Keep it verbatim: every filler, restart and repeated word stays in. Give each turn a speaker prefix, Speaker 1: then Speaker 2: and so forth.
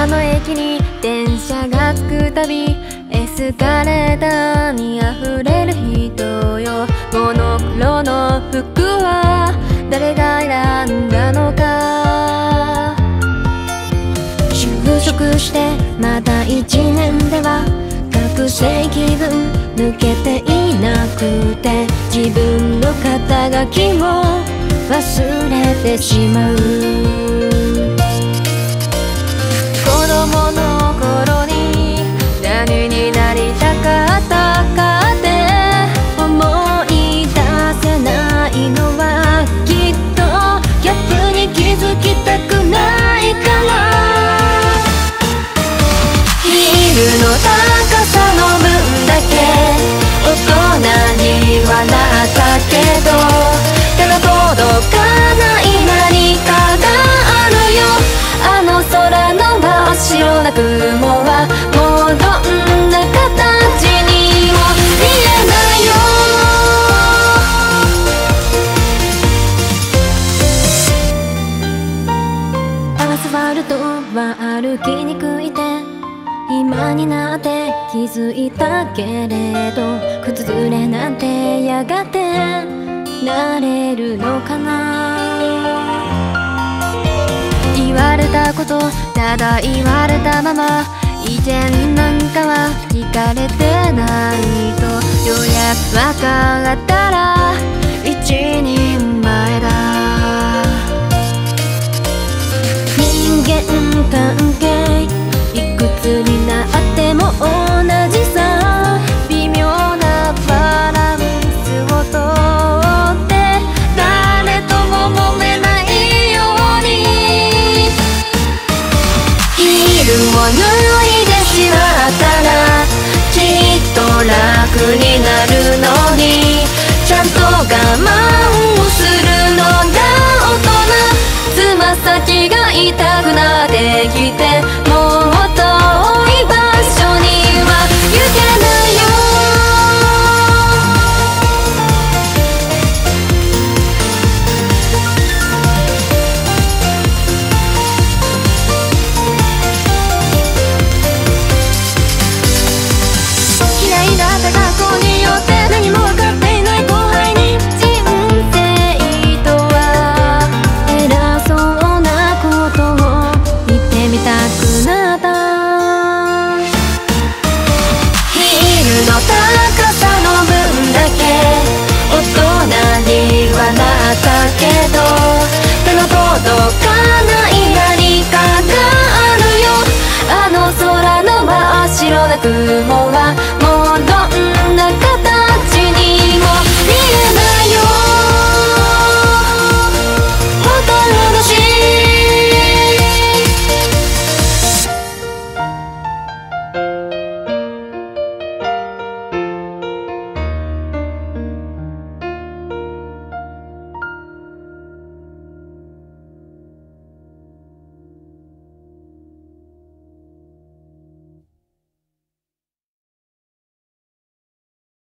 Speaker 1: あの駅に電車が着くたびエスカレーターに溢れる人よ。モノクロの服は誰が選んだのか。就職してまだ一年では学生気分抜けていなくて、自分の肩書きも忘れてしまう。子供の頃に何になりたかったかって思い出せないのは、きっとギャップに気づきたくないから。ヒールの高さの分だけ大人にはなったけど、手の届かない何かがあるよ。あの空の真っ白な雲はもうどんな形にも見えないよ。アスファルトは歩きにくいって今になって気づいたけれど、靴ずれなんてやがてなれるのかな。言われたことただ言われたまま、以前なんかは聞かれてないと、ようやくわかったら一人前だ。人間関係いくつになっても同じさ。微妙なバランスをとって誰とも揉めないように。ヒールを脱いでしまったらきっと楽になるのに、ちゃんと我慢をするのが大人。つま先が痛くなってきてもう遠い場所には行けないよ。嫌いだった学校によって何も分かっていない後輩に、人生とは偉そうなことを言ってみたくなった。ヒールの高さの分だけ大人にはなったけど、手の届かない何かがあるよ。あの空の真っ白な雲